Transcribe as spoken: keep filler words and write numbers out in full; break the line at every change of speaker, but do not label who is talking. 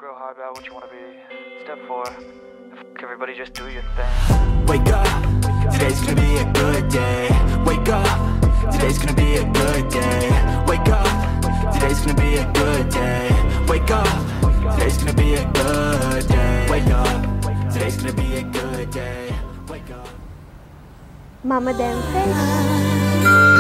real hard about what you want to be. Step four, f- everybody just do your thing.
Wake up, today's gonna be a good day. Wake up, today's gonna be a good day. Wake up, today's gonna be a good day. Wake up, today's gonna be a good day. Wake up, today's gonna be a good day. Wake up.
Mama Damn Face.